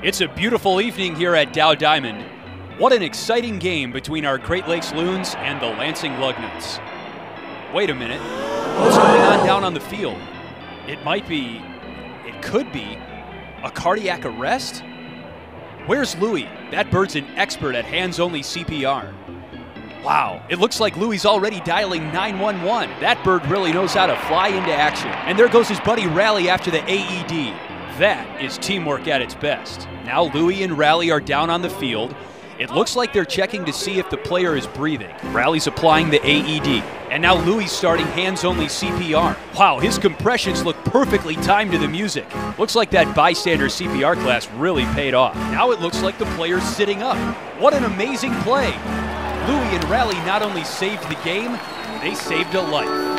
It's a beautiful evening here at Dow Diamond. What an exciting game between our Great Lakes Loons and the Lansing Lugnuts. Wait a minute, what's going on down on the field? It could be a cardiac arrest? Where's Louie? That bird's an expert at hands-only CPR. Wow, it looks like Louie's already dialing 911. That bird really knows how to fly into action. And there goes his buddy Rally after the AED. That is teamwork at its best. Now Louie and Rally are down on the field. It looks like they're checking to see if the player is breathing. Rally's applying the AED. And now Louie's starting hands-only CPR. Wow, his compressions look perfectly timed to the music. Looks like that bystander CPR class really paid off. Now it looks like the player's sitting up. What an amazing play. Louie and Rally not only saved the game, they saved a life.